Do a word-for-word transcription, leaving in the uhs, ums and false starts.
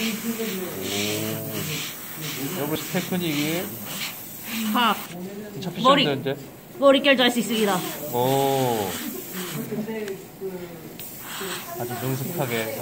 오. 여러분 테크닉이 하. 머리 잡히셨는데? 머릿결도 할 수 있습니다. 오. 아주 능숙하게.